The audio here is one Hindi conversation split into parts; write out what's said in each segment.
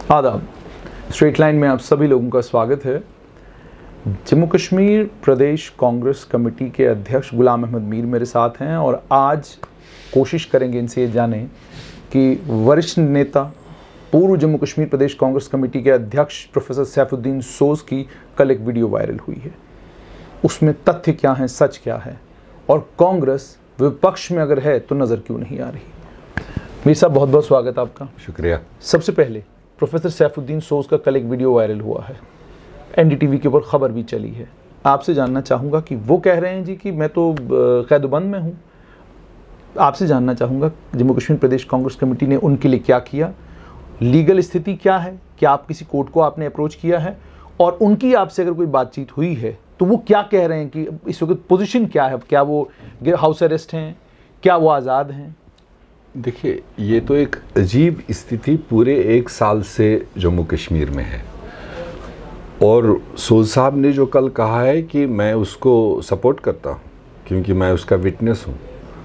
आदाब। स्ट्रेट लाइन में आप सभी लोगों का स्वागत है। जम्मू कश्मीर प्रदेश कांग्रेस कमेटी के अध्यक्ष गुलाम अहमद मीर मेरे साथ हैं और आज कोशिश करेंगे इनसे ये जानें कि वरिष्ठ नेता पूर्व जम्मू कश्मीर प्रदेश कांग्रेस कमेटी के अध्यक्ष प्रोफेसर सैफुद्दीन सोज की कल एक वीडियो वायरल हुई है, उसमें तथ्य क्या हैं, सच क्या है और कांग्रेस विपक्ष में अगर है तो नज़र क्यों नहीं आ रही। मीर साहब, बहुत बहुत स्वागत आपका। शुक्रिया। सबसे पहले प्रोफेसर सैफुद्दीन सोज का कल एक वीडियो वायरल हुआ है, एनडीटीवी के ऊपर खबर भी चली है। आपसे जानना चाहूँगा कि वो कह रहे हैं जी कि मैं तो कैदबंद में हूँ। आपसे जानना चाहूँगा जम्मू कश्मीर प्रदेश कांग्रेस कमेटी ने उनके लिए क्या किया, लीगल स्थिति क्या है, क्या आप किसी कोर्ट को आपने अप्रोच किया है और उनकी आपसे अगर कोई बातचीत हुई है तो वो क्या कह रहे हैं कि इस वक्त पोजीशन क्या है, क्या वो हाउस अरेस्ट हैं, क्या वो आज़ाद हैं। देखिए, ये तो एक अजीब स्थिति पूरे एक साल से जम्मू कश्मीर में है और सोज साहब ने जो कल कहा है कि मैं उसको सपोर्ट करता हूँ क्योंकि मैं उसका विटनेस हूँ।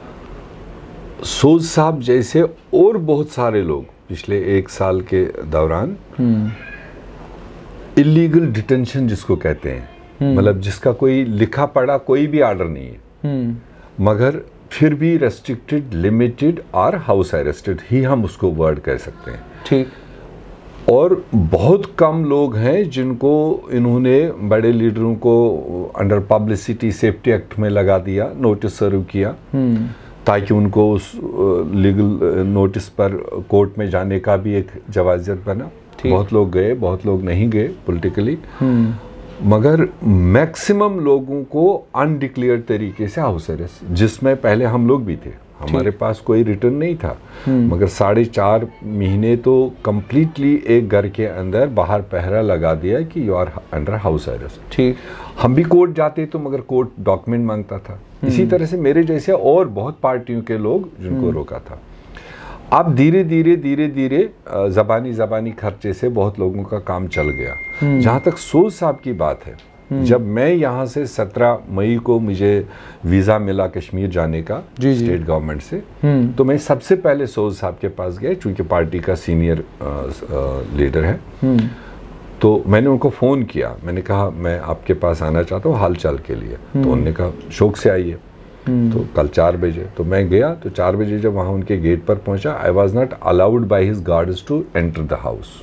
सोज साहब जैसे और बहुत सारे लोग पिछले एक साल के दौरान इलीगल डिटेंशन जिसको कहते हैं, मतलब जिसका कोई लिखा पढ़ा कोई भी आर्डर नहीं है मगर फिर भी रेस्ट्रिक्टेड, लिमिटेड और हाउस अरेस्टेड ही हम उसको वर्ड कह सकते हैं। ठीक। और बहुत कम लोग हैं जिनको इन्होंने बड़े लीडरों को अंडर पब्लिसिटी सेफ्टी एक्ट में लगा दिया, नोटिस सर्व किया ताकि उनको उस लीगल नोटिस पर कोर्ट में जाने का भी एक जवाजियत बना। बहुत लोग गए, बहुत लोग नहीं गए पॉलिटिकली, मगर मैक्सिमम लोगों को अनडिक्लेयर्ड तरीके से हाउस अरेस्ट, जिसमें पहले हम लोग भी थे, हमारे पास कोई रिटर्न नहीं था मगर 4.5 महीने तो कंप्लीटली एक घर के अंदर बाहर पहरा लगा दिया कि you are under house arrest. ठीक। हम भी कोर्ट जाते तो मगर कोर्ट डॉक्यूमेंट मांगता था। इसी तरह से मेरे जैसे और बहुत पार्टियों के लोग जिनको रोका था। अब धीरे धीरे ज़बानी खर्चे से बहुत लोगों का काम चल गया। जहाँ तक सोज साहब की बात है, जब मैं यहाँ से 17 मई को मुझे वीज़ा मिला कश्मीर जाने का स्टेट गवर्नमेंट से, तो मैं सबसे पहले सोज साहब के पास गया क्योंकि पार्टी का सीनियर लीडर है। तो मैंने उनको फ़ोन किया, मैंने कहा मैं आपके पास आना चाहता हूँ हाल चाल के लिए। तो उन्होंने कहा शौक से आइए। तो कल 4 बजे तो मैं गया, तो 4 बजे जब वहाँ उनके गेट पर पहुँचा, I was not allowed by his guards to enter the house.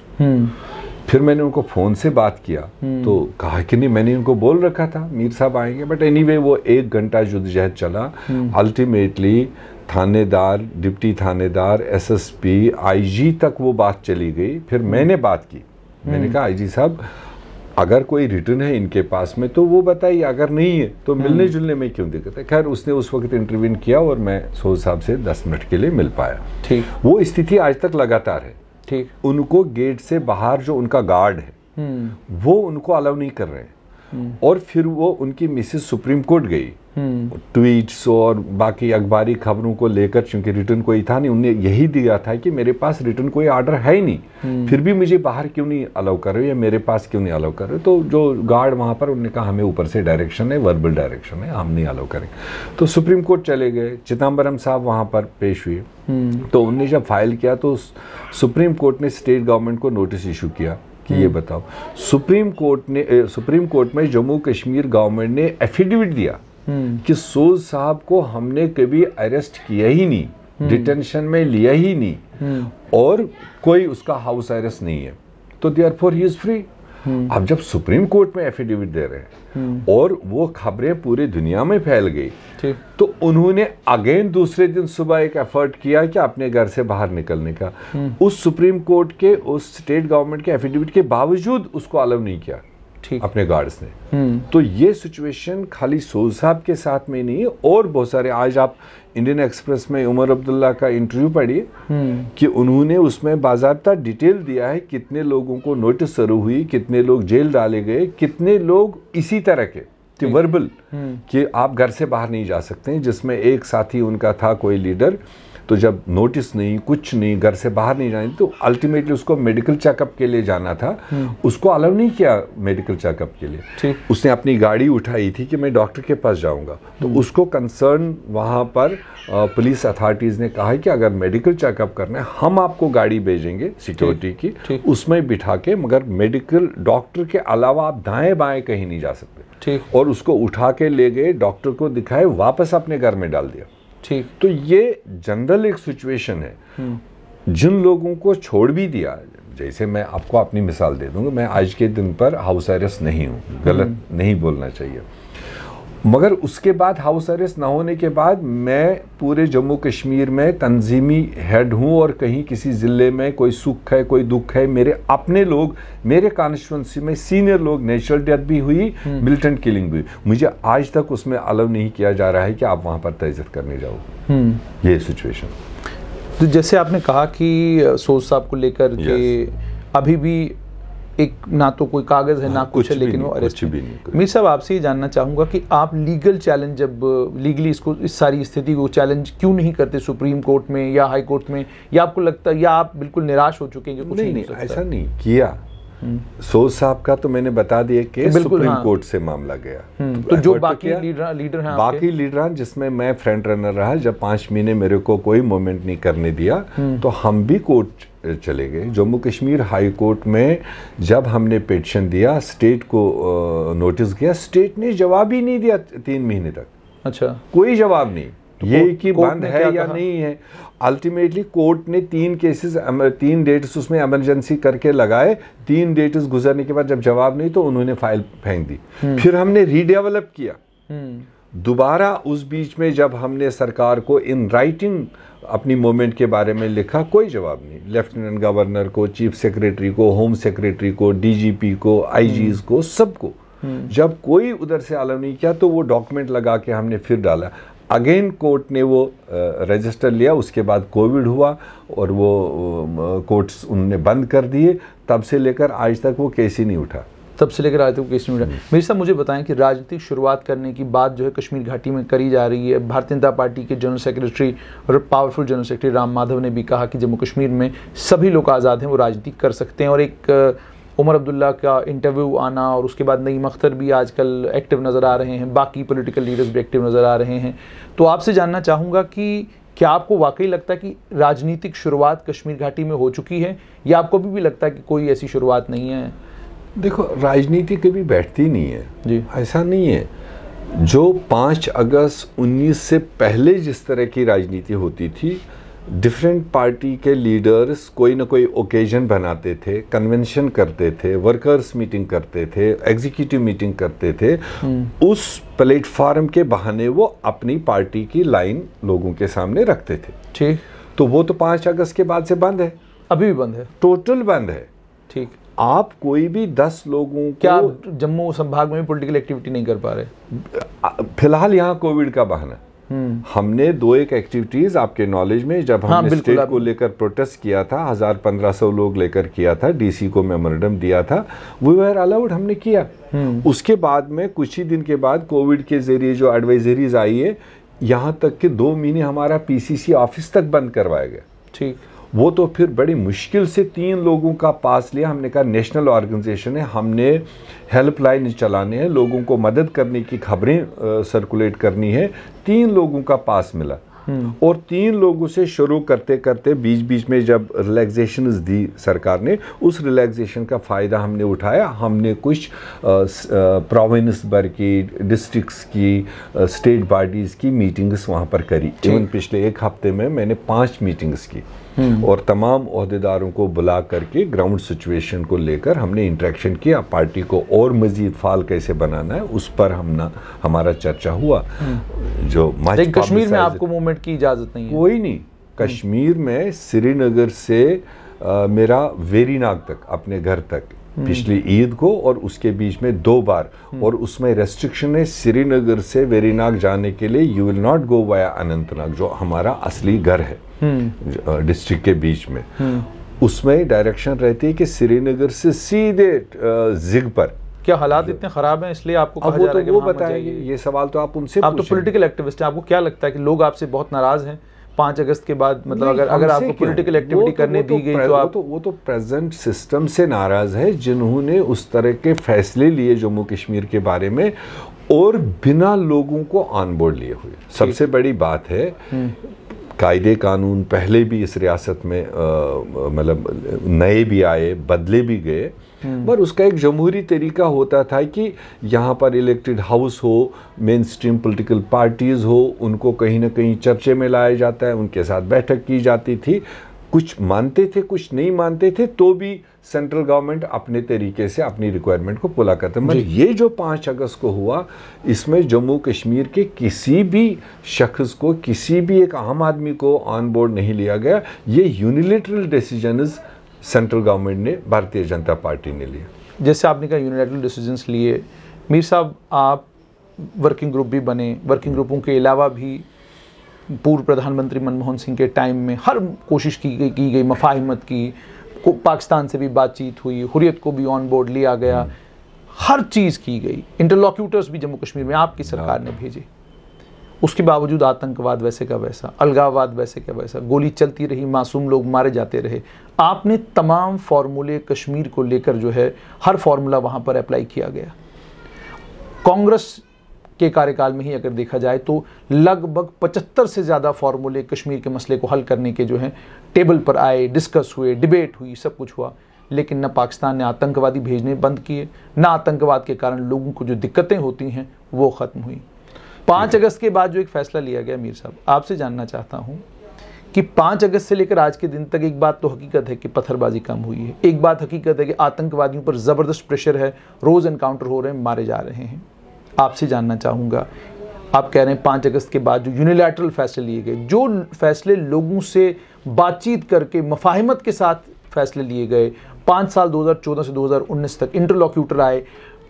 फिर मैंने उनको फ़ोन से बात किया तो कहा कि नहीं, मैंने उनको बोल रखा था मीर साहब आएंगे, बट एनीवे वो 1 घंटा जुद्दोजहद चला। अल्टीमेटली थानेदार, डिप्टी थानेदार, एसएसपी, आईजी तक वो बात चली गई। फिर मैंने बात की, मैंने कहा आईजी साहब अगर कोई रिटर्न है इनके पास में तो वो बताइए, अगर नहीं है तो मिलने जुलने में क्यों दिक्कत है। खैर उसने उस वक्त इंटरवीन किया और मैं सोज साहब से 10 मिनट के लिए मिल पाया। ठीक। वो स्थिति आज तक लगातार है। ठीक। उनको गेट से बाहर जो उनका गार्ड है वो उनको अलाउ नहीं कर रहे हैं। और फिर वो उनकी मिसेस सुप्रीम कोर्ट गई, ट्वीट्स और बाकी अखबारी खबरों को लेकर, क्योंकि रिटर्न कोई था नहीं, उन्हें यही दिया था कि मेरे पास रिटर्न कोई आर्डर है ही नहीं, फिर भी मुझे बाहर क्यों नहीं अलाउ कर रहे हो या मेरे पास क्यों नहीं अलाउ कर रहे हो। तो जो गार्ड वहाँ पर, उन्होंने कहा हमें ऊपर से डायरेक्शन है, वर्बल डायरेक्शन है, हम नहीं अलाउ करेंगे। तो सुप्रीम कोर्ट चले गए, चिदम्बरम साहब वहाँ पर पेश हुए। तो उन्होंने जब फाइल किया तो सुप्रीम कोर्ट ने स्टेट गवर्नमेंट को नोटिस इशू किया कि ये बताओ। सुप्रीम कोर्ट में जम्मू कश्मीर गवर्नमेंट ने एफिडेविट दिया कि सोज साहब को हमने कभी अरेस्ट किया ही नहीं, डिटेंशन में लिया ही नहीं और कोई उसका हाउस अरेस्ट नहीं है, तो देयरफॉर ही इज फ्री। अब जब सुप्रीम कोर्ट में एफिडेविट दे रहे हैं और वो खबरें पूरी दुनिया में फैल गई, तो उन्होंने अगेन दूसरे दिन सुबह एक एफर्ट किया कि अपने घर से बाहर निकलने का। उस सुप्रीम कोर्ट के, उस स्टेट गवर्नमेंट के एफिडेविट के बावजूद उसको अलाउ नहीं किया अपने गार्ड्स ने। तो ये सिचुएशन खाली सोज साहब के साथ में नहीं, और बहुत सारे, आज आप इंडियन एक्सप्रेस में उमर अब्दुल्ला का इंटरव्यू पढ़िए कि उन्होंने उसमें बाज़ाब्ता डिटेल दिया है कितने लोगों को नोटिस सर्व हुई, कितने लोग जेल डाले गए, कितने लोग इसी तरह के कि वर्बल कि आप घर से बाहर नहीं जा सकते हैं, जिसमें एक साथी उनका था कोई लीडर, तो जब नोटिस नहीं, कुछ नहीं, घर से बाहर नहीं जाने, तो अल्टीमेटली उसको मेडिकल चेकअप के लिए जाना था, उसको अलाउ नहीं किया मेडिकल चेकअप के लिए। उसने अपनी गाड़ी उठाई थी कि मैं डॉक्टर के पास जाऊंगा, तो उसको कंसर्न वहाँ पर पुलिस अथॉरिटीज़ ने कहा है कि अगर मेडिकल चेकअप करना है हम आपको गाड़ी भेजेंगे सिक्योरिटी की, उसमें बिठा के, मगर मेडिकल डॉक्टर के अलावा आप दाएं बाएं कहीं नहीं जा सकते। और उसको उठा के ले गए, डॉक्टर को दिखाए, वापस अपने घर में डाल दिया। ठीक, तो ये जनरल एक सिचुएशन है। जिन लोगों को छोड़ भी दिया, जैसे मैं आपको अपनी मिसाल दे दूंगा, मैं आज के दिन पर हाउस अरेस्ट नहीं हूँ, गलत नहीं बोलना चाहिए, मगर उसके बाद हाउस अरेस्ट ना होने के बाद मैं पूरे जम्मू कश्मीर में तंजीमी हेड हूँ, और कहीं किसी ज़िले में कोई सुख है, कोई दुख है, मेरे अपने लोग, मेरे कॉन्स्टिट्यूंसी में सीनियर लोग, नेचुरल डेथ भी हुई, मिलिटेंट किलिंग भी, मुझे आज तक उसमें अलाउ नहीं किया जा रहा है कि आप वहाँ पर तइज़्ज़त करने जाओ। ये सिचुएशन। तो जैसे आपने कहा कि सोज साहब को लेकर के अभी भी एक ना तो कोई कागज है ना कुछ है, लेकिन वो अरेस्ट भी नहीं। मीर साहब, आपसे ये जानना चाहूंगा कि आप लीगल चैलेंज, जब लीगली इसको, इस सारी स्थिति को चैलेंज क्यों नहीं करते सुप्रीम कोर्ट में या हाई कोर्ट में, या आपको लगता है, या आप बिल्कुल निराश हो चुके हैं कि कुछ नहीं ऐसा नहीं किया। सोज साहब का तो मैंने बता दिया कि सुप्रीम कोर्ट से मामला गया, तो जो बाकी लीडर हैं, बाकी लीडर जिसमें मैं फ्रंट रनर रहा, जब 5 महीने मेरे को कोई मूवमेंट नहीं करने दिया, तो हम भी कोर्ट चले गए। जम्मू कश्मीर हाई कोर्ट में जब हमने पिटीशन दिया, स्टेट को नोटिस किया, स्टेट ने जवाब ही नहीं दिया 3 महीने तक। अच्छा, कोई जवाब नहीं, तो ये कि बंद है या नहीं है। अल्टीमेटली कोर्ट ने 3 केसेस, 3 डेट्स उसमें इमरजेंसी करके लगाए, 3 डेट्स गुजरने के बाद जब जवाब नहीं, तो उन्होंने फाइल फेंक दी। फिर हमने रीडेवलप किया दोबारा। उस बीच में जब हमने सरकार को इन राइटिंग अपनी मूवमेंट के बारे में लिखा, कोई जवाब नहीं। लेफ्टिनेंट गवर्नर को, चीफ सेक्रेटरी को, होम सेक्रेटरी को, डीजीपी को, आईजीज को, सबको जब कोई उधर से अलाउ नहीं किया, तो वो डॉक्यूमेंट लगा के हमने फिर डाला। अगेन कोर्ट ने वो रजिस्टर लिया, उसके बाद कोविड हुआ और वो कोर्ट्स उन्होंने बंद कर दिए। तब से लेकर आज तक वो केस ही नहीं उठा। तब से लेकर आज तक केस नहीं उठा। मीर साहब, मुझे बताएं कि राजनीतिक शुरुआत करने की बात जो है कश्मीर घाटी में करी जा रही है। भारतीय जनता पार्टी के जनरल सेक्रेटरी और powerful general secretary Ram Madhav ने भी कहा कि जम्मू कश्मीर में सभी लोग आज़ाद हैं, वो राजनीति कर सकते हैं। और एक उमर अब्दुल्ला का इंटरव्यू आना, और उसके बाद नईम अख्तर भी आजकल एक्टिव नज़र आ रहे हैं, बाकी पॉलिटिकल लीडर्स भी एक्टिव नज़र आ रहे हैं। तो आपसे जानना चाहूँगा कि क्या आपको वाकई लगता है कि राजनीतिक शुरुआत कश्मीर घाटी में हो चुकी है, या आपको अभी भी लगता है कि कोई ऐसी शुरुआत नहीं है? देखो, राजनीति कभी बैठती नहीं है जी, ऐसा नहीं है। जो 5 अगस्त 19 से पहले जिस तरह की राजनीति होती थी, डिफरेंट पार्टी के लीडर्स कोई ना कोई ओकेजन बनाते थे, कन्वेंशन करते थे, वर्कर्स मीटिंग करते थे, एग्जीक्यूटिव मीटिंग करते थे। उस प्लेटफॉर्म के बहाने वो अपनी पार्टी की लाइन लोगों के सामने रखते थे। ठीक, तो वो तो 5 अगस्त के बाद से बंद है, अभी भी बंद है, टोटल बंद है। ठीक, आप कोई भी 10 लोगों को, क्या जम्मू संभाग में पॉलिटिकल एक्टिविटी नहीं कर पा रहे? फिलहाल यहाँ कोविड का बहाना। हमने 2-1 एक्टिविटीज आपके नॉलेज में, जब हमने स्टेट को लेकर प्रोटेस्ट किया था, 1000-1500 लोग लेकर किया था, डीसी को मेमोरेंडम दिया था, वी वर अलाउड, हमने किया। उसके बाद में कुछ ही दिन के बाद कोविड के जरिए जो एडवाइजरीज आई है, यहाँ तक कि 2 महीने हमारा पीसीसी ऑफिस तक बंद करवाया गया। ठीक, वो तो फिर बड़ी मुश्किल से 3 लोगों का पास लिया। हमने कहा नेशनल ऑर्गेनाइजेशन है, हमने हेल्पलाइन चलाने हैं, लोगों को मदद करने की खबरें सर्कुलेट करनी है। 3 लोगों का पास मिला, और 3 लोगों से शुरू करते करते बीच बीच में जब रिलैक्सेशन दी सरकार ने, उस रिलैक्सेशन का फ़ायदा हमने उठाया। हमने कुछ प्रोविंस भर की, डिस्ट्रिक्ट्स की, स्टेट बॉडीज़ की मीटिंग्स वहाँ पर करी। इवन पिछले 1 हफ्ते में मैंने 5 मीटिंग्स की, और तमाम ओहदेदारों को बुला करके ग्राउंड सिचुएशन को लेकर हमने इंटरेक्शन किया। पार्टी को और मजीद फाल कैसे बनाना है, उस पर हमारा चर्चा हुआ। जो कश्मीर में आपको मूवमेंट की इजाज़त नहीं है? कोई नहीं। कश्मीर में श्रीनगर से मेरा वेरीनाग तक, अपने घर तक, पिछली ईद को और उसके बीच में 2 बार, और उसमें रेस्ट्रिक्शन है श्रीनगर से वेरीनाग जाने के लिए you will not go via Anantnag, जो हमारा असली घर है डिस्ट्रिक्ट के बीच में। उसमें डायरेक्शन रहती है कि श्रीनगर से सीधे जिग पर, क्या हालात इतने खराब हैं इसलिए आपको कहा जा रहा है कि वो वहाँ मत बताएंगे, जाइए? ये सवाल तो आप उनसे आप तो पॉलिटिकल एक्टिविस्ट हैं, आपको क्या लगता है कि लोग आपसे बहुत नाराज हैं 5 अगस्त के बाद? मतलब अगर आपको पॉलिटिकल एक्टिविटी करने दी गई तो आप वो तो प्रेजेंट सिस्टम से नाराज है, जिन्होंने उस तरह के फैसले लिए जम्मू कश्मीर के बारे में और बिना लोगों को ऑन बोर्ड लिए हुए। सबसे बड़ी बात है कायदे कानून पहले भी इस रियासत में मतलब नए भी आए, बदले भी गए, पर उसका एक जमहूरी तरीका होता था कि यहाँ पर इलेक्टेड हाउस हो, मेन स्ट्रीम पोलिटिकल पार्टीज हो, उनको कहीं ना कहीं चर्चे में लाया जाता है, उनके साथ बैठक की जाती थी, कुछ मानते थे कुछ नहीं मानते थे, तो भी सेंट्रल गवर्नमेंट अपने तरीके से अपनी रिक्वायरमेंट को पूरा करते। मगर ये जो 5 अगस्त को हुआ, इसमें जम्मू कश्मीर के किसी भी शख्स को, किसी भी एक आम आदमी को ऑन बोर्ड नहीं लिया गया। ये यूनिलैटरल डिसीजंस सेंट्रल गवर्नमेंट ने, भारतीय जनता पार्टी ने लिया। जैसे आपने कहा यूनिलैटरल डिसीजंस लिए, मीर साहब आप वर्किंग ग्रुप भी बने, वर्किंग ग्रुपों के अलावा भी पूर्व प्रधानमंत्री मनमोहन सिंह के टाइम में हर कोशिश की गई मफाहिमत की, पाकिस्तान से भी बातचीत हुई, हुर्रियत को भी ऑन बोर्ड लिया गया, हर चीज़ की गई, इंटरलॉक्यूटर्स भी जम्मू कश्मीर में आपकी सरकार ने भेजे। उसके बावजूद आतंकवाद वैसे का वैसा, अलगाववाद वैसे का वैसा, गोली चलती रही, मासूम लोग मारे जाते रहे। आपने तमाम फार्मूले कश्मीर को लेकर जो है हर फार्मूला वहाँ पर अप्लाई किया गया। कांग्रेस के कार्यकाल में ही अगर देखा जाए तो लगभग 75 से ज़्यादा फार्मूले कश्मीर के मसले को हल करने के जो हैं टेबल पर आए, डिस्कस हुए, डिबेट हुई, सब कुछ हुआ, लेकिन न पाकिस्तान ने आतंकवादी भेजने बंद किए, न आतंकवाद के कारण लोगों को जो दिक्कतें होती हैं वो ख़त्म हुई। 5 अगस्त के बाद जो एक फ़ैसला लिया गया, मीर साहब आपसे जानना चाहता हूँ कि 5 अगस्त से लेकर आज के दिन तक एक बात तो हकीकत है कि पत्थरबाजी कम हुई है, एक बात हकीकत है कि आतंकवादियों पर ज़बरदस्त प्रेशर है, रोज़ एनकाउंटर हो रहे हैं, मारे जा रहे हैं। आपसे जानना चाहूँगा, आप कह रहे हैं 5 अगस्त के बाद जो यूनिलैटरल फैसले लिए गए, जो फैसले लोगों से बातचीत करके मफाहिमत के साथ फैसले लिए गए, 5 साल 2014 से 2019 तक इंटरलॉक्यूटर आए,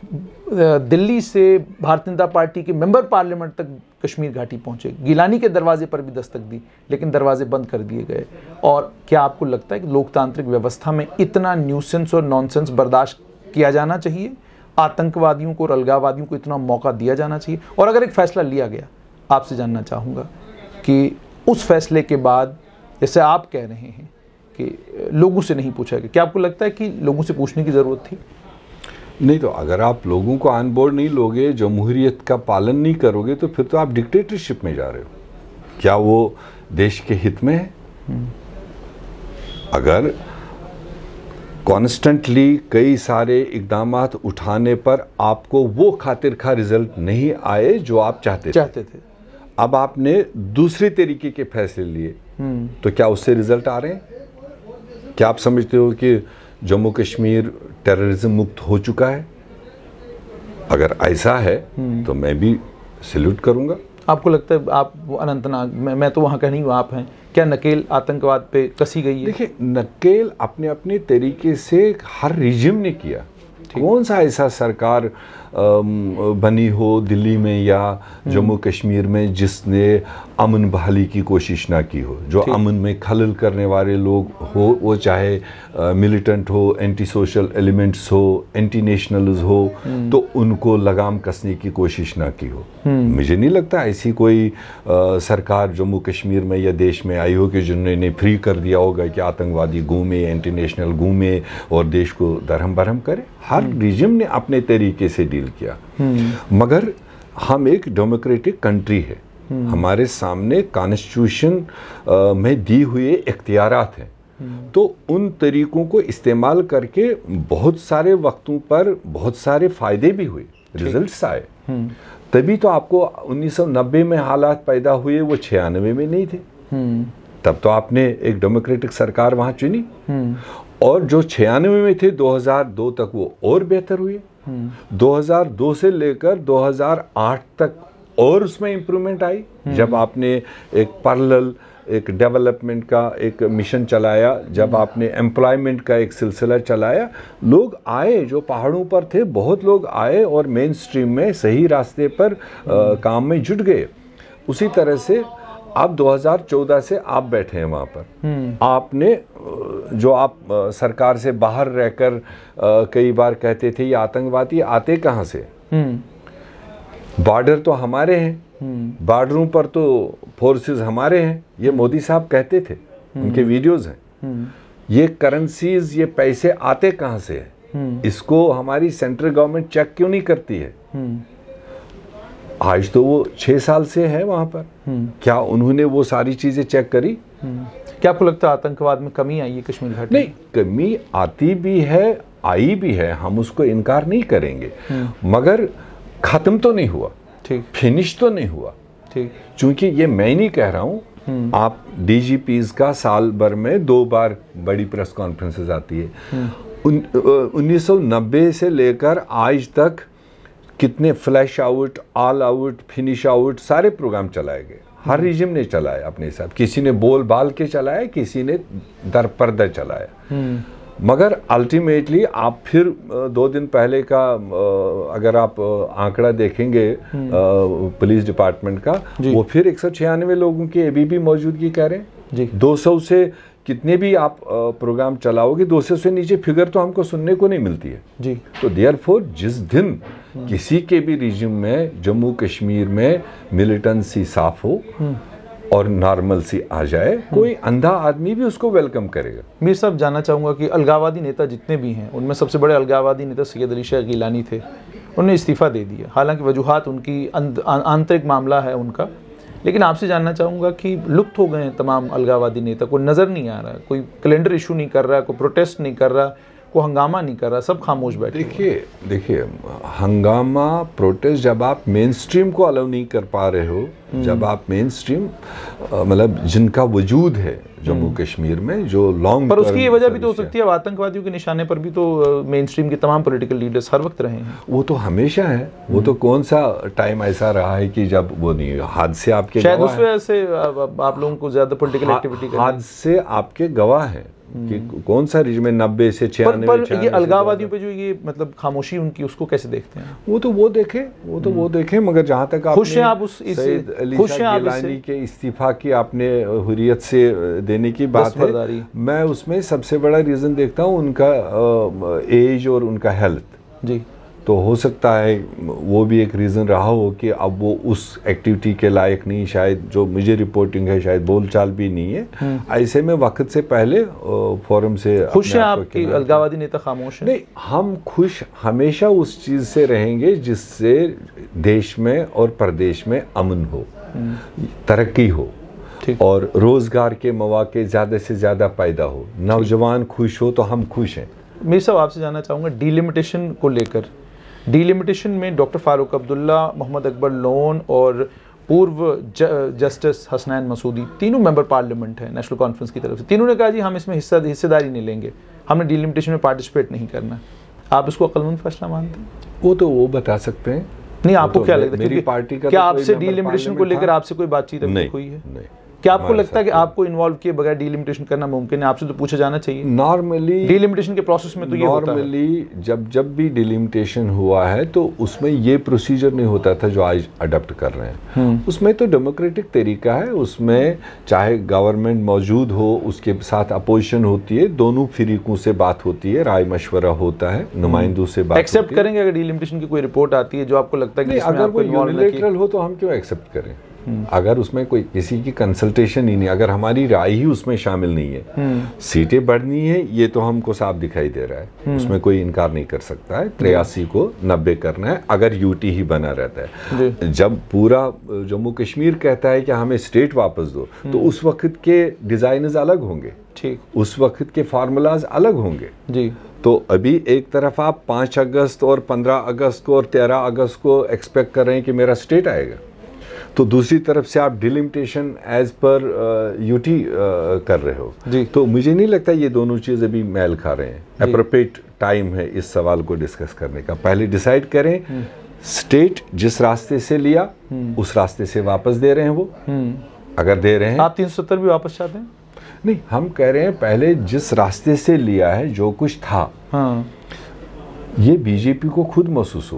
दिल्ली से भारतीय जनता पार्टी के मेंबर पार्लियामेंट तक कश्मीर घाटी पहुंचे, गिलानी के दरवाजे पर भी दस्तक दी, लेकिन दरवाजे बंद कर दिए गए। और क्या आपको लगता है कि लोकतांत्रिक व्यवस्था में इतना न्यूसेंस और नॉनसेंस बर्दाश्त किया जाना चाहिए? आतंकवादियों को और अलगाववादियों को इतना मौका दिया जाना चाहिए? और अगर एक फ़ैसला लिया गया, आपसे जानना चाहूँगा कि उस फैसले के बाद जैसे आप कह रहे हैं कि लोगों से नहीं पूछा गया, क्या आपको लगता है कि लोगों से पूछने की ज़रूरत थी? नहीं, तो अगर आप लोगों को ऑन बोर्ड नहीं लोगे, जमहूरियत का पालन नहीं करोगे, तो फिर तो आप डिक्टेटरशिप में जा रहे हो। क्या वो देश के हित में है? अगर कॉन्स्टेंटली कई सारे इकदामात उठाने पर आपको वो खातिर खा रिजल्ट नहीं आए जो आप चाहते थे, अब आपने दूसरे तरीके के फैसले लिए, तो क्या उससे रिजल्ट आ रहे हैं? क्या आप समझते हो कि जम्मू कश्मीर टेररिज्म मुक्त हो चुका है? अगर ऐसा है तो मैं भी सैल्यूट करूंगा। आपको लगता है आप अनंतनाग, मैं तो वहाँ का नहीं हूँ, आप हैं, क्या नकेल आतंकवाद पे कसी गई है? देखिए, नकेल अपने अपने तरीके से हर रिजिम ने किया। कौन सा ऐसा सरकार बनी हो दिल्ली में या जम्मू कश्मीर में जिसने अमन बहाली की कोशिश ना की हो? जो अमन में खलल करने वाले लोग हो, वो चाहे मिलिटेंट हो, एंटी सोशल एलिमेंट्स हो, एंटी नेशनल्स हो, तो उनको लगाम कसने की कोशिश ना की हो। मुझे नहीं लगता ऐसी कोई सरकार जम्मू कश्मीर में या देश में आई हो कि जिन्होंने फ्री कर दिया होगा कि आतंकवादी घूमे, एंटी नेशनल घूमे और देश को दरहम बरहम करे। हर रिजिम ने अपने तरीके से डील किया। मगर हम एक डेमोक्रेटिक कंट्री है, हमारे सामने कॉन्स्टिट्यूशन में दी हुए इख्तियारात हैं, तो उन तरीकों को इस्तेमाल करके बहुत सारे वक्तों पर बहुत सारे फायदे भी हुए, रिजल्ट्स आए। तभी तो आपको 1990 में हालात पैदा हुए, वो 96 में नहीं थे। तब तो आपने एक डेमोक्रेटिक सरकार वहां चुनी, और जो 96 में थे 2002 तक वो और बेहतर हुए। 2002 से लेकर 2008 तक और उसमें इम्प्रूवमेंट आई, जब आपने एक पैरेलल एक डेवलपमेंट का एक मिशन चलाया, जब आपने एम्प्लॉयमेंट का एक सिलसिला चलाया, लोग आए, जो पहाड़ों पर थे बहुत लोग आए और मेन स्ट्रीम में सही रास्ते पर काम में जुट गए। उसी तरह से अब 2014 से आप बैठे हैं वहां पर, आपने जो आप सरकार से बाहर रहकर कई बार कहते थे ये आतंकवादी आते कहां से? बॉर्डर तो हमारे हैं, बॉर्डरों पर तो फोर्सेस हमारे हैं, ये मोदी साहब कहते थे, उनके वीडियोस हैं। ये करेंसीज, ये पैसे आते कहां से हैं? इसको हमारी सेंट्रल गवर्नमेंट चेक क्यों नहीं करती है? आज तो वो 6 साल से है वहां पर, क्या उन्होंने वो सारी चीजें चेक करी? क्या आपको लगता है आतंकवाद में कमी आई है कश्मीर घाटी? नहीं, कमी आती भी है, आई भी है, हम उसको इनकार नहीं करेंगे, मगर खत्म तो नहीं हुआ, ठीक, फिनिश तो नहीं हुआ, ठीक। क्योंकि ये मैं नहीं कह रहा हूं, आप डीजीपीज का साल भर में 2 बार बड़ी प्रेस कॉन्फ्रेंसेस आती है। 1990 से लेकर आज तक कितने flash out, all out, finish out सारे प्रोग्राम चलाए गए, हर रिजिम ने चलाया अपने हिसाब, किसी ने बोल बाल के चलाया, किसी ने दर पर्दा चलाया, मगर अल्टीमेटली आप फिर 2 दिन पहले का अगर आप आंकड़ा देखेंगे पुलिस डिपार्टमेंट का, वो फिर 196 लोगों की एबीपी मौजूदगी कह रहे हैं। 200 से कितने भी आप प्रोग्राम चलाओगे, 200 से नीचे फिगर तो हमको सुनने को नहीं मिलती है जी। तो देयरफॉर जिस दिन किसी के भी रीजन में, जम्मू कश्मीर में मिलिटेंसी साफ हो और नॉर्मल सी आ जाए, कोई अंधा आदमी भी उसको वेलकम करेगा। मीर साहब, जानना चाहूँगा कि अलगाववादी नेता जितने भी हैं, उनमें सबसे बड़े अलगाववादी नेता सैयद अली शाह गिलानी थे, उन्होंने इस्तीफ़ा दे दिया। हालांकि वजूहात उनकी आंतरिक मामला है उनका, लेकिन आपसे जानना चाहूँगा कि लुप्त हो गए हैं तमाम अलगाववादी नेता, कोई नज़र नहीं आ रहा, कोई कैलेंडर इशू नहीं कर रहा, कोई प्रोटेस्ट नहीं कर रहा, कोई हंगामा नहीं कर रहा, सब खामोश बैठे। देखिए हंगामा, प्रोटेस्ट जब आप मेन स्ट्रीम को अलाउ नहीं कर पा रहे हो, जब आप मेन स्ट्रीम मतलब जिनका वजूद है जम्मू कश्मीर में, जो लॉन्ग, पर उसकी ये वजह भी तो हो सकती है, अब आतंकवादियों के निशाने पर भी तो मेन स्ट्रीम के तमाम पॉलिटिकल लीडर्स हर वक्त रहे हैं। वो तो हमेशा है, वो तो कौन सा टाइम ऐसा रहा है कि जब वो नहीं, हादसे आपके शायद उस वजह से आप लोगों को ज्यादा पॉलिटिकल एक्टिविटी, हादसे आपके गवाह है कि कौन सा रीजन में 90 से 96। पर ये अलगाववादियों पे जो ये मतलब खामोशी उनकी, उसको कैसे देखते हैं? वो तो वो देखें, मगर जहां तक आप खुश हैं आप उस सैयद अली शाह गिलानी के इस्तीफा की आपने हुर्रियत से देने की बात है, मैं उसमें सबसे बड़ा रीजन देखता हूँ उनका एज और उनका हेल्थ जी। तो हो सकता है वो भी एक रीज़न रहा हो कि अब वो उस एक्टिविटी के लायक नहीं, शायद जो मुझे रिपोर्टिंग है शायद बोलचाल भी नहीं है। ऐसे में वक्त से पहले फोरम से खुश हैं आप कि अलगाववादी नेता खामोश हैं? नहीं, हम खुश हमेशा उस चीज़ से रहेंगे जिससे देश में और प्रदेश में अमन हो, तरक्की हो और रोज़गार के मौके ज़्यादा से ज़्यादा पैदा हो, नौजवान खुश हो तो हम खुश हैं। मीर साहब, आपसे जानना चाहूँगा डिलिमिटेशन को लेकर। डिलिमिटेशन में डॉक्टर फारूक अब्दुल्ला, मोहम्मद अकबर लोन और पूर्व जस्टिस हसनैन मसूदी, तीनों मेंबर पार्लियामेंट हैं नेशनल कॉन्फ्रेंस की तरफ से, तीनों ने कहा जी हम इसमें हिस्सेदारी नहीं लेंगे, हमने डिलिमिटेशन में पार्टिसिपेट नहीं करना। आप इसको अक्लमंद फैसला मानते हैं? वो तो वो बता सकते हैं। नहीं, आपको क्या लगता है मेरी पार्टी का क्या आपसे डिलिमिटेशन को लेकर आपसे कोई बातचीत अभी हुई है? नहीं। क्या आपको लगता है कि आपको इन्वॉल्व किए बगैर डिलिमिटेशन करना मुमकिन है? आपसे तो पूछा जाना चाहिए। नॉर्मली डिलिमिटेशन के प्रोसेस में तो ये होता है, नॉर्मली जब भी डिलिमिटेशन हुआ है तो उसमें ये प्रोसीजर नहीं होता था जो आज अडॉप्ट कर रहे हैं। उसमें तो डेमोक्रेटिक तरीका है, उसमें चाहे गवर्नमेंट मौजूद हो, उसके साथ अपोजिशन होती है, दोनों फिरीकों से बात होती है, राय मशवरा होता है, नुमाइंदों से बात एक्सेप्ट करेंगे अगर डिलिमिटेशन की कोई रिपोर्ट आती है जो आपको लगता है कि अगर वो यूनिलैटरल हो तो हम क्यों एक्सेप्ट करें? अगर उसमें कोई किसी की कंसल्टेशन ही नहीं, अगर हमारी राय ही उसमें शामिल नहीं है, सीटें बढ़नी है ये तो हमको साफ दिखाई दे रहा है, उसमें कोई इनकार नहीं कर सकता है। 83 को 90 करना है अगर यूटी ही बना रहता है। जब पूरा जम्मू कश्मीर कहता है कि हमें स्टेट वापस दो, तो उस वक्त के डिजाइनर्स अलग होंगे, ठीक, उस वक्त के फार्मूलाज अलग होंगे जी। तो अभी एक तरफ आप 5 अगस्त और 15 अगस्त को और 13 अगस्त को एक्सपेक्ट कर रहे हैं कि मेरा स्टेट आएगा, तो दूसरी तरफ से आप डिलिमिटेशन एज पर यूटी कर रहे हो जी। तो मुझे नहीं लगता ये दोनों चीज़ अभी मैल खा रहे हैं। एप्रोप्रिएट टाइम है इस सवाल को डिस्कस करने का। पहले डिसाइड करें स्टेट जिस रास्ते से लिया उस रास्ते से वापस दे रहे हैं वो, अगर दे रहे हैं। आप 370 भी वापस चाहते हैं? नहीं, हम कह रहे हैं पहले जिस रास्ते से लिया है, जो कुछ था, ये बीजेपी को खुद महसूस हुआ है।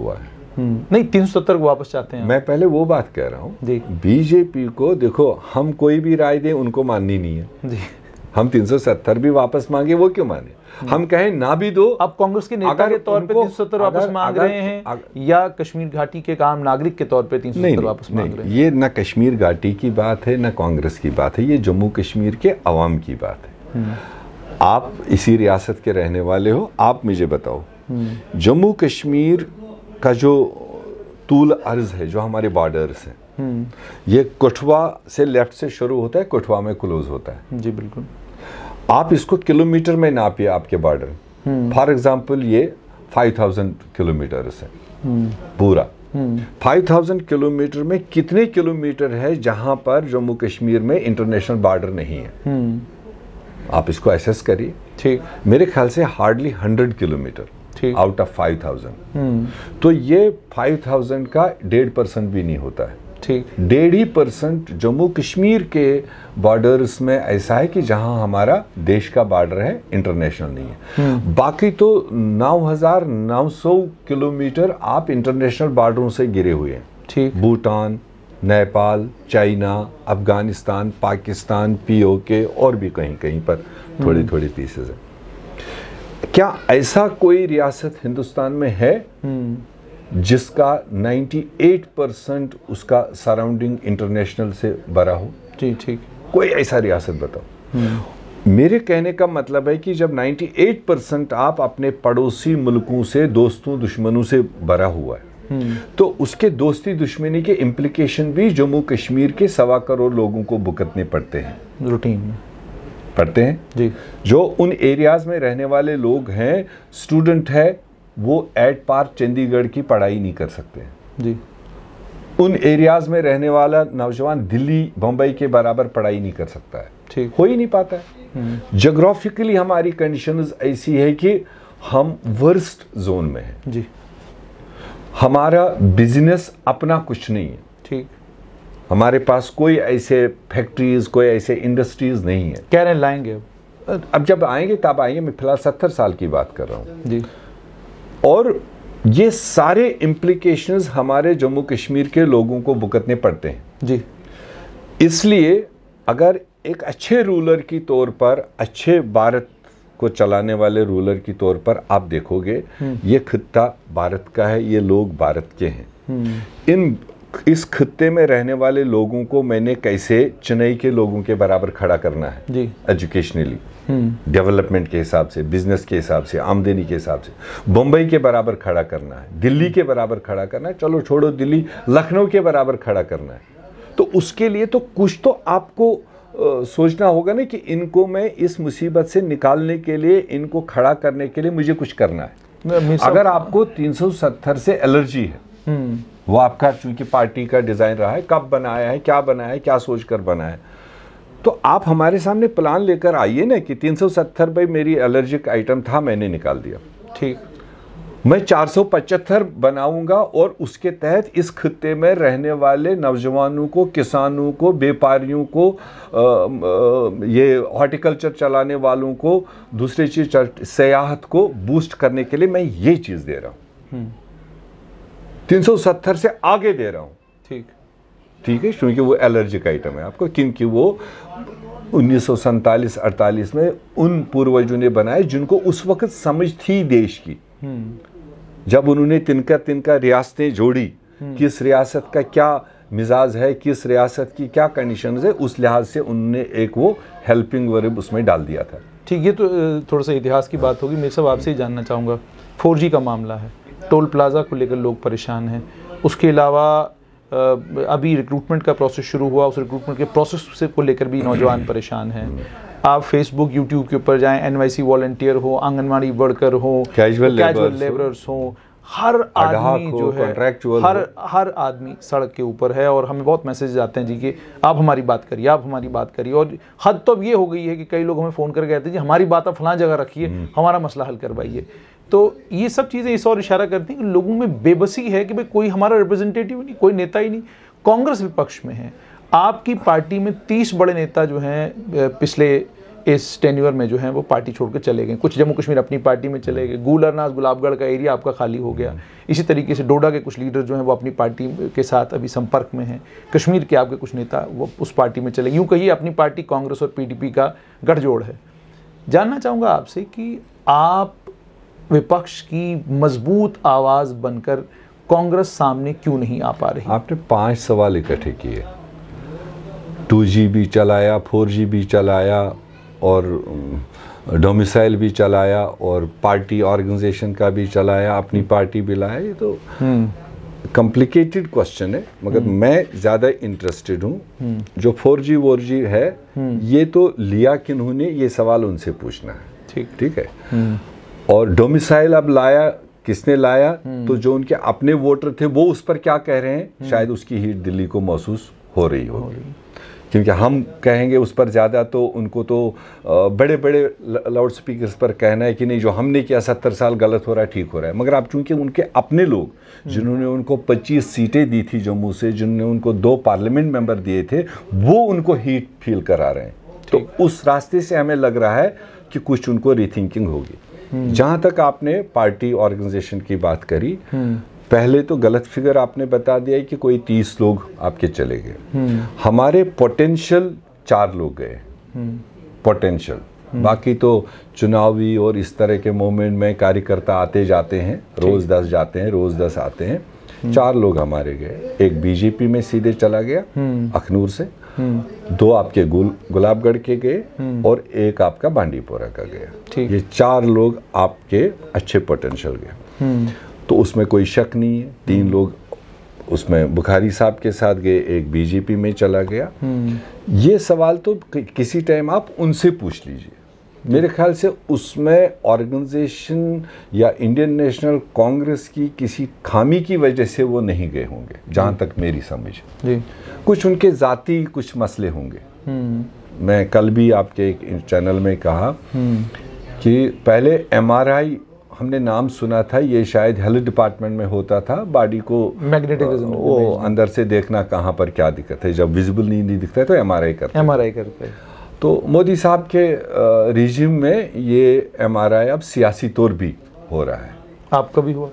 नहीं 370 को वापस चाहते हैं। मैं पहले वो बात कह रहा हूँ जी। बीजेपी को देखो, हम कोई भी राय दें उनको माननी नहीं है जी। हम 370 भी वापस मांगे, वो क्यों माने? हम कहें ना भी दो। अब कांग्रेस के नेता के तौर पे 370 वापस मांग रहे हैं या कश्मीर घाटी के आम नागरिक के तौर पे 370 वापस मांग रहे हैं? ये ना कश्मीर घाटी की बात है ना कांग्रेस की बात है, ये जम्मू कश्मीर के अवाम की बात है। आप इसी रियासत के रहने वाले हो, आप मुझे बताओ जम्मू कश्मीर का जो तूल अर्ज है, जो हमारे बॉर्डर्स हैं, ये कठुआ से लेफ्ट से शुरू होता है, कठुआ में क्लोज होता है। जी बिल्कुल। आप इसको किलोमीटर में नापिए आपके बॉर्डर। फॉर एग्जांपल ये 5000 किलोमीटर है पूरा। 5000 किलोमीटर में कितने किलोमीटर है जहां पर जम्मू कश्मीर में इंटरनेशनल बॉर्डर नहीं है? आप इसको एसेस करिए। ठीक। मेरे ख्याल से हार्डली 100 किलोमीटर आउट ऑफ 5000। तो ये 5000 का 1.5% भी नहीं होता है। ठीक। 1.5% जम्मू कश्मीर के बॉर्डर्स में ऐसा है कि जहां हमारा देश का बॉर्डर है, इंटरनेशनल नहीं है। बाकी तो 9900 किलोमीटर आप इंटरनेशनल बॉर्डरों से घिरे हुए हैं। ठीक। भूटान, नेपाल, चाइना, अफगानिस्तान, पाकिस्तान, पीओके और भी कहीं कहीं पर थोड़ी थोड़ी पीसेस है। क्या ऐसा कोई रियासत हिंदुस्तान में है जिसका 98% उसका सराउंडिंग इंटरनेशनल से भरा हो? जी ठीक। कोई ऐसा रियासत बताओ। मेरे कहने का मतलब है कि जब 98% आप अपने पड़ोसी मुल्कों से, दोस्तों दुश्मनों से भरा हुआ है, तो उसके दोस्ती दुश्मनी के इम्प्लीकेशन भी जम्मू कश्मीर के 1.25 करोड़ लोगों को भुगतने पड़ते हैं, रूटीन में पड़ते हैं जी। जो उन एरियाज में रहने वाले लोग हैं, स्टूडेंट है, वो एट पार चंडीगढ़ की पढ़ाई नहीं कर सकते जी। उन एरियाज में रहने वाला नौजवान दिल्ली, बम्बई के बराबर पढ़ाई नहीं कर सकता है, ठीक हो ही नहीं पाता है। ज्योग्राफिकली हमारी कंडीशंस ऐसी है कि हम वर्स्ट जोन में हैं जी। हमारा बिजनेस अपना कुछ नहीं है, ठीक। हमारे पास कोई ऐसे फैक्ट्रीज, कोई ऐसे इंडस्ट्रीज नहीं है। कह रहे हैं लाएंगे अब जब आएंगे तब आएंगे। मैं फिलहाल 70 साल की बात कर रहा हूँ जी। और ये सारे इम्प्लीकेशंस हमारे जम्मू कश्मीर के लोगों को भुगतने पड़ते हैं जी। इसलिए अगर एक अच्छे रूलर की तौर पर, अच्छे भारत को चलाने वाले रूलर की तौर पर आप देखोगे, ये खित्ता भारत का है, ये लोग भारत के हैं। इस खित्ते में रहने वाले लोगों को मैंने कैसे चेन्नई के लोगों के बराबर खड़ा करना है जी, एजुकेशनली, डेवलपमेंट के हिसाब से, बिजनेस के हिसाब से, आमदनी के हिसाब से, मुंबई के बराबर खड़ा करना है, दिल्ली के बराबर खड़ा करना है, चलो छोड़ो दिल्ली, लखनऊ के बराबर खड़ा करना है। तो उसके लिए तो कुछ तो आपको सोचना होगा ना कि इनको मैं इस मुसीबत से निकालने के लिए, इनको खड़ा करने के लिए मुझे कुछ करना है। अगर आपको 370 से एलर्जी है, वो आपका चूंकि पार्टी का डिजाइन रहा है, कब बनाया है, क्या सोच कर बनाया है, तो आप हमारे सामने प्लान लेकर आइए ना कि 370 भाई मेरी एलर्जिक आइटम था, मैंने निकाल दिया, ठीक। मैं 475 बनाऊंगा और उसके तहत इस खित्ते में रहने वाले नौजवानों को, किसानों को, व्यापारियों को, ये हॉर्टिकल्चर चलाने वालों को, दूसरी चीज सयाहत को बूस्ट करने के लिए मैं ये चीज दे रहा हूं। 370 से आगे दे रहा हूं, ठीक ठीक है, क्योंकि वो एलर्जिक आइटम है आपको, क्योंकि वो 1947-48 में उन पूर्वजों ने बनाए जिनको उस वक्त समझ थी देश की। जब उन्होंने तिनका रियासतें जोड़ी, किस रियासत का क्या मिजाज है, किस रियासत की क्या कंडीशन है, उस लिहाज से उन्होंने एक वो हेल्पिंग वर्ब उसमें डाल दिया था। ठीक, ये तो थोड़ा सा इतिहास की बात होगी। मैं सब आपसे ही जानना चाहूँगा, 4G का मामला है, टोल प्लाजा को लेकर लोग परेशान हैं, उसके अलावा अभी रिक्रूटमेंट का प्रोसेस शुरू हुआ, उस रिक्रूटमेंट के प्रोसेस से को लेकर भी नौजवान परेशान हैं। आप फेसबुक, यूट्यूब के ऊपर जाएं, NYC वॉलंटियर हो, आंगनवाड़ी वर्कर हो, कैजुअल लेबरर्स हो, हर आदमी जो है, हर आदमी सड़क के ऊपर है। और हमें बहुत मैसेज आते हैं जी कि आप हमारी बात करिए, आप हमारी बात करिए। और हद तो अब ये हो गई है कि कई लोग हमें फ़ोन करके कहते हैं जी हमारी बात आप फलां जगह रखिए, हमारा मसला हल करवाइए। तो ये सब चीज़ें इस और इशारा करती हैं कि लोगों में बेबसी है कि भाई कोई हमारा रिप्रेजेंटेटिव नहीं, कोई नेता ही नहीं। कांग्रेस विपक्ष में है, आपकी पार्टी में 30 बड़े नेता जो हैं पिछले इस टेन्योर में जो है वो पार्टी छोड़ के चले गए। कुछ जम्मू कश्मीर अपनी पार्टी में चले गए, गुलरनाज गुलाबगढ़ का एरिया आपका खाली हो गया। इसी तरीके से डोडा के कुछ लीडर जो हैं वो अपनी पार्टी के साथ अभी संपर्क में हैं। कश्मीर के आपके कुछ नेता वो उस पार्टी में चले गए। यूँ कहिए अपनी पार्टी कांग्रेस और PDP का गठजोड़ है। जानना चाहूँगा आपसे कि आप विपक्ष की मजबूत आवाज़ बनकर कांग्रेस सामने क्यों नहीं आ पा रही? आपने 5 सवाल इकट्ठे किए, 2G भी चलाया, 4G भी चलाया और डोमिसाइल भी चलाया और पार्टी ऑर्गेनाइजेशन का भी चलाया, अपनी पार्टी भी लाया। ये तो कॉम्प्लिकेटेड क्वेश्चन है, मगर मैं ज़्यादा इंटरेस्टेड हूँ जो 4G 4G है ये तो लिया किन्होंने, ये सवाल उनसे पूछना है। ठीक है। और डोमिसाइल अब लाया किसने लाया, तो जो उनके अपने वोटर थे वो उस पर क्या कह रहे हैं, शायद उसकी हीट दिल्ली को महसूस हो रही होगी, क्योंकि हम कहेंगे उस पर ज़्यादा तो उनको तो बड़े बड़े लाउड स्पीकर्स पर कहना है कि नहीं जो हमने किया 70 साल गलत हो रहा है, ठीक हो रहा है। मगर अब चूंकि उनके अपने लोग जिन्होंने उनको 25 सीटें दी थी जम्मू से, जिन्होंने उनको 2 पार्लियामेंट मेंबर दिए थे, वो उनको हीट फील करा रहे हैं। तो उस रास्ते से हमें लग रहा है कि कुछ उनको रीथिंकिंग होगी। जहाँ तक आपने पार्टी ऑर्गेनाइजेशन की बात करी, पहले तो गलत फिगर आपने बता दिया कि कोई 30 लोग आपके चले गए। हमारे पोटेंशियल 4 लोग गए, पोटेंशियल। बाकी तो चुनावी और इस तरह के मोमेंट में कार्यकर्ता आते जाते हैं, रोज 10 जाते हैं, रोज 10 आते हैं। 4 लोग हमारे गए, एक बीजेपी में सीधे चला गया अखनूर से, 2 आपके गुलाबगढ़ के गए और एक आपका बांडीपोरा का गया। ये 4 लोग आपके अच्छे पोटेंशियल गए, तो उसमें कोई शक नहीं है। 3 लोग उसमें बुखारी साहब के साथ गए, एक बीजेपी में चला गया। ये सवाल तो किसी टाइम आप उनसे पूछ लीजिए। मेरे ख्याल से उसमें ऑर्गेनाइजेशन या इंडियन नेशनल कांग्रेस की किसी खामी की वजह से वो नहीं गए होंगे, जहाँ तक मेरी समझ। कुछ उनके जाती कुछ मसले होंगे। मैं कल भी आपके एक चैनल में कहा कि पहले MRI हमने नाम सुना था, ये शायद हेल्थ डिपार्टमेंट में होता था, बॉडी को मैग्नेटिक वो अंदर से देखना कहाँ पर क्या दिक्कत है, जब विजिबल नहीं दिखता है तो MRI करते हैं। तो मोदी साहब के रिजिम में ये MRI अब सियासी तौर भी हो रहा है। आपका भी हुआ?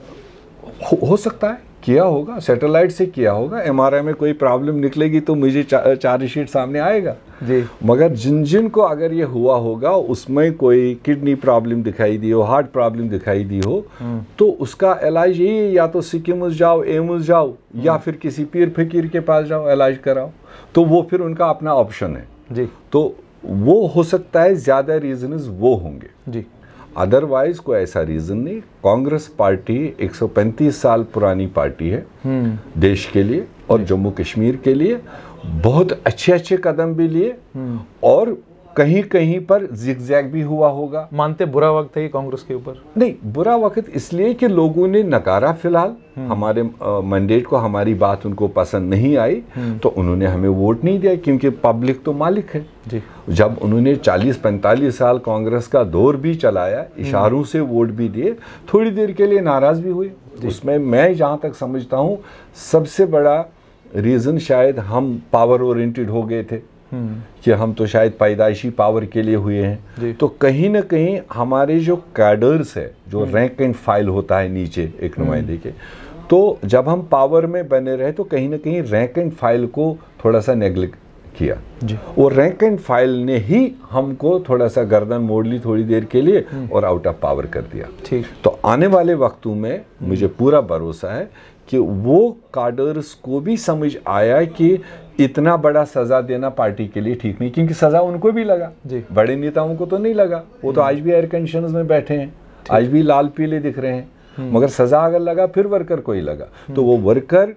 हो सकता है, किया होगा, सैटेलाइट से किया होगा। MRI में कोई प्रॉब्लम निकलेगी तो मुझे चार्जशीट सामने आएगा जी। मगर जिन को अगर ये हुआ होगा उसमें कोई किडनी प्रॉब्लम दिखाई दी हो, हार्ट प्रॉब्लम दिखाई दी हो, तो उसका इलाज यही, या तो सिक्किम जाओ, एम्स जाओ, या फिर किसी पीर फकीर के पास जाओ, इलाज कराओ। तो वो फिर उनका अपना ऑप्शन है जी। तो वो हो सकता है ज़्यादा रीजंस वो होंगे जी। अदरवाइज कोई ऐसा रीजन नहीं। कांग्रेस पार्टी 135 साल पुरानी पार्टी है देश के लिए और जम्मू कश्मीर के लिए। बहुत अच्छे कदम भी लिए और कहीं कहीं पर जिगजैग भी हुआ होगा। मानते बुरा वक्त है ये कांग्रेस के ऊपर? नहीं, बुरा वक्त इसलिए कि लोगों ने नकारा। फिलहाल हमारे मैंडेट को, हमारी बात उनको पसंद नहीं आई तो उन्होंने हमें वोट नहीं दिया, क्योंकि पब्लिक तो मालिक है जी। जब उन्होंने 40-45 साल कांग्रेस का दौर भी चलाया, इशारों से वोट भी दिए, थोड़ी देर के लिए नाराज भी हुए। उसमें मैं जहाँ तक समझता हूँ सबसे बड़ा रीज़न शायद हम पावर ओरिएंटेड हो गए थे कि हम तो शायद पैदाइशी पावर के लिए हुए हैं। तो कहीं ना कहीं हमारे जो कैडर्स है, जो रैंक एंड फाइल होता है नीचे एक नुमाइंदे के, तो जब हम पावर में बने रहे तो कहीं ना कहीं रैंक एंड फाइल को थोड़ा सा नेग्लेक्ट किया जी। और रैंक एंड फाइल ने ही हमको थोड़ा सा गर्दन मोड़ ली थोड़ी देर के लिए और आउट ऑफ पावर कर दिया। ठीक। तो आने वाले वक्तों में मुझे पूरा भरोसा है कि वो कार्डर्स को भी समझ आया कि इतना बड़ा सजा देना पार्टी के लिए ठीक नहीं, क्योंकि सजा उनको भी लगा जी। बड़े नेताओं को तो नहीं लगा, वो तो आज भी एयर कंडीशनर्स में बैठे हैं, आज भी लाल पीले दिख रहे हैं। मगर सजा अगर लगा फिर वर्कर को ही लगा, तो वो वर्कर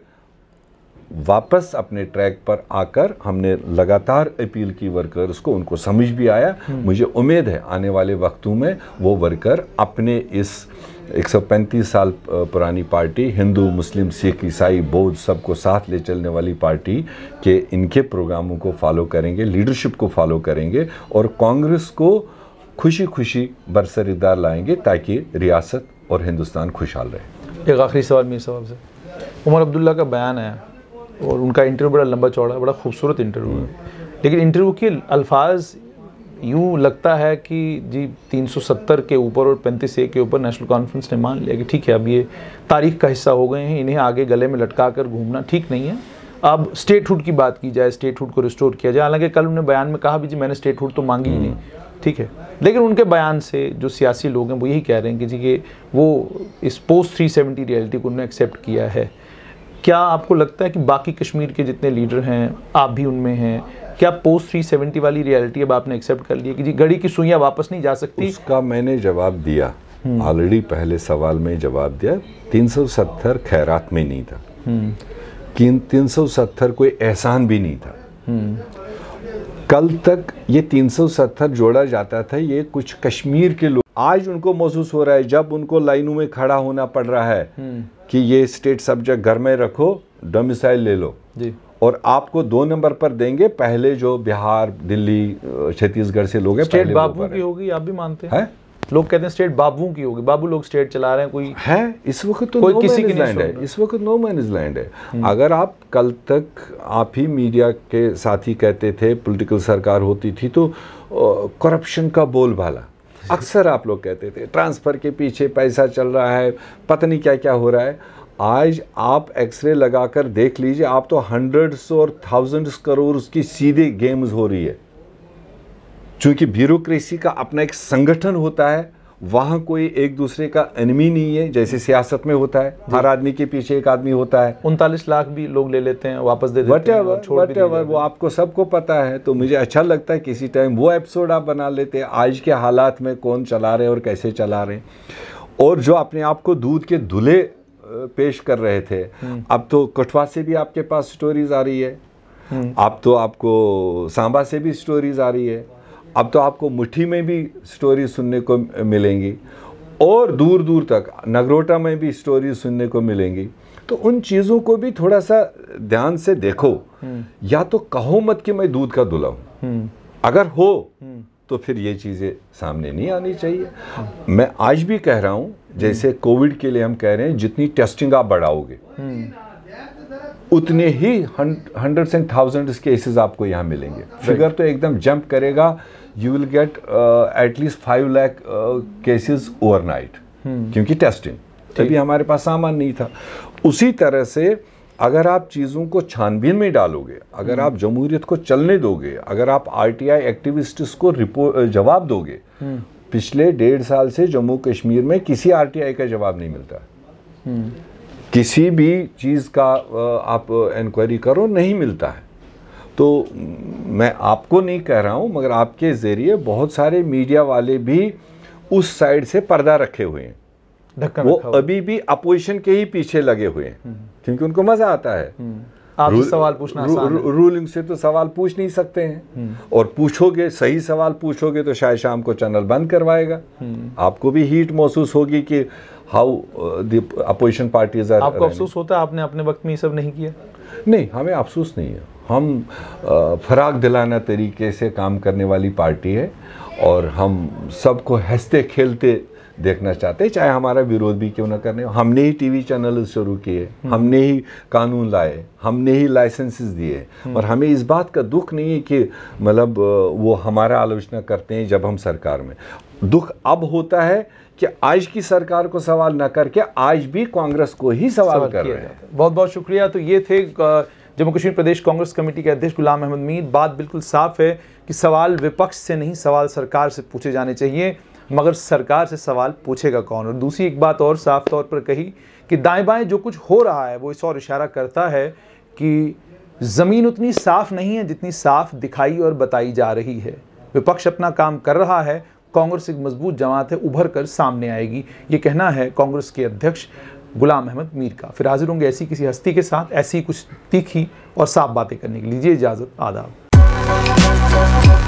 वापस अपने ट्रैक पर आकर हमने लगातार अपील की वर्कर्स को, उनको समझ भी आया। मुझे उम्मीद है आने वाले वक्तों में वो वर्कर अपने इस 135 साल पुरानी पार्टी, हिंदू मुस्लिम सिख ईसाई बौद्ध सबको साथ ले चलने वाली पार्टी के इनके प्रोग्रामों को फॉलो करेंगे, लीडरशिप को फॉलो करेंगे और कांग्रेस को खुशी खुशी बरसरीदार लाएंगे ताकि रियासत और हिंदुस्तान खुशहाल रहे। एक आखिरी सवाल मीर साहब से, उमर अब्दुल्ला का बयान है और उनका इंटरव्यू बड़ा लंबा चौड़ा, बड़ा खूबसूरत इंटरव्यू है, लेकिन इंटरव्यू के अल्फाज यूँ लगता है कि जी 370 के ऊपर और 35A के ऊपर नेशनल कॉन्फ्रेंस ने मान लिया कि ठीक है, अब ये तारीख का हिस्सा हो गए हैं, इन्हें आगे गले में लटका कर घूमना ठीक नहीं है। अब स्टेटहुड की बात की जाए, स्टेटहुड को रिस्टोर किया जाए। हालांकि कल उन्होंने बयान में कहा भी जी मैंने स्टेटहुड तो मांगी ही नहीं, ठीक है, लेकिन उनके बयान से जो सियासी लोग हैं वो यही कह रहे हैं कि जी कि वो इस पोस्ट 370 रियलिटी को उन्होंने एक्सेप्ट किया है। क्या आपको लगता है कि बाकी कश्मीर के जितने लीडर हैं, आप भी उनमें हैं, क्या पोस्ट 370 वाली रियलिटी अब आपने एक्सेप्ट कर ली कि जी घड़ी की सुइयां वापस नहीं जा सकती? उसका मैंने जवाब दिया ऑलरेडी, पहले सवाल में जवाब दिया। 370 खैरात में नहीं था, 370 कोई एहसान भी नहीं था। कल तक ये 370 जोड़ा जाता था, ये कुछ कश्मीर के लोग, आज उनको महसूस हो रहा है जब उनको लाइनों में खड़ा होना पड़ रहा है कि ये स्टेट सब्जेक्ट घर में रखो, डोमिसाइल ले लो जी, और आपको 2 नंबर पर देंगे। पहले जो बिहार, दिल्ली, छत्तीसगढ़ से लोग हैं, स्टेट बाबू की होगी, आप भी मानते हैं? लोग कहते हैं स्टेट बाबू की होगी, बाबू लोग स्टेट चला रहे हैं, कोई है इस वक्त तो कोई नो किसी की मैनेज लैंड है, इस वक्त नो मैनेज लैंड है। अगर आप कल तक आप ही मीडिया के साथी कहते थे पॉलिटिकल सरकार होती थी तो करप्शन का बोलबाला अक्सर आप लोग कहते थे, ट्रांसफर के पीछे पैसा चल रहा है, पता नहीं क्या क्या हो रहा है। आज आप एक्सरे लगाकर देख लीजिए, आप तो हंड्रेड्स और थाउजेंड्स करोड़ उसकी सीधे गेम्स हो रही है। चूंकि ब्यूरोक्रेसी का अपना एक संगठन होता है, वहां कोई एक दूसरे का एनिमी नहीं है, जैसे सियासत में होता है, हर आदमी के पीछे एक आदमी होता है। 39 लाख भी लोग ले लेते हैं, वापस दे देते हैं, छोड़ भी देते हैं। वो आपको सबको पता है। तो मुझे अच्छा लगता है किसी टाइम वो एपिसोड आप बना लेते हैं, आज के हालात में कौन चला रहे और कैसे चला रहे, और जो अपने आप को दूध के धुले पेश कर रहे थे, अब तो कठुआ से भी आपके पास स्टोरीज आ रही है, अब तो आपको सांबा से भी स्टोरीज आ रही है, अब तो आपको मुट्ठी में भी स्टोरी सुनने को मिलेंगी, और दूर दूर तक नगरोटा में भी स्टोरी सुनने को मिलेंगी। तो उन चीज़ों को भी थोड़ा सा ध्यान से देखो, या तो कहो मत कि मैं दूध का धुला हूं, अगर हो तो फिर ये चीज़ें सामने नहीं आनी चाहिए। मैं आज भी कह रहा हूं, जैसे कोविड के लिए हम कह रहे हैं जितनी टेस्टिंग आप बढ़ाओगे उतने ही हंड्रेड्स एंड थाउजेंड्स केसेस आपको यहाँ मिलेंगे। फिगर तो एकदम जंप करेगा, you will get at least 5 lakh cases overnight, क्योंकि टेस्टिंग तभी हमारे पास सामान नहीं था। उसी तरह से अगर आप चीज़ों को छानबीन में डालोगे, अगर आप जमहूरियत को चलने दोगे, अगर आप आरटीआई एक्टिविस्ट्स को जवाब दोगे, पिछले 1.5 साल से जम्मू कश्मीर में किसी आरटीआई का जवाब नहीं मिलता। किसी भी चीज़ का आप इंक्वायरी करो, नहीं मिलता है। तो मैं आपको नहीं कह रहा हूँ, मगर आपके ज़रिए बहुत सारे मीडिया वाले भी उस साइड से पर्दा रखे हुए हैं, वो अभी भी अपोजिशन के ही पीछे लगे हुए हैं, क्योंकि उनको मजा आता है। आप सवाल पूछना रूलिंग से तो सवाल पूछ नहीं सकते हैं, और पूछोगे, सही सवाल पूछोगे तो शायद शाम को चैनल बंद करवाएगा। आपको भी हीट महसूस होगी कि how the opposition parties are. आपको अफसोस होता है आपने अपने वक्त में ये सब नहीं किया? नहीं, हमें अफसोस नहीं है। हम फराग दिलाना तरीके से काम करने वाली पार्टी है, और हम सबको हंसते खेलते देखना चाहते हैं, चाहे हमारा विरोध भी क्यों ना करने। हमने ही टीवी चैनल शुरू किए, हमने ही कानून लाए, हमने ही लाइसेंसेस दिए, और हमें इस बात का दुख नहीं है कि मतलब वो हमारा आलोचना करते हैं जब हम सरकार में। दुख अब होता है कि आज की सरकार को सवाल न करके आज भी कांग्रेस को ही सवाल कर रहे हैं। बहुत बहुत शुक्रिया। तो ये थे जम्मू कश्मीर प्रदेश कांग्रेस कमेटी के अध्यक्ष गुलाम अहमद मीर। बात बिल्कुल साफ है कि सवाल विपक्ष से नहीं, सवाल सरकार से पूछे जाने चाहिए, मगर सरकार से सवाल पूछेगा कौन? और दूसरी एक बात और साफ तौर पर कही कि दाएं बाएं जो कुछ हो रहा है वो इस और इशारा करता है कि ज़मीन उतनी साफ नहीं है जितनी साफ दिखाई और बताई जा रही है। विपक्ष अपना काम कर रहा है, कांग्रेस एक मजबूत जमात है, उभर कर सामने आएगी। ये कहना है कांग्रेस के अध्यक्ष गुलाम अहमद मीर का। फिर हाजिर होंगे ऐसी किसी हस्ती के साथ, ऐसी कुछ तीखी और साफ बातें करने के लिए। लीजिए इजाज़त, आदाब।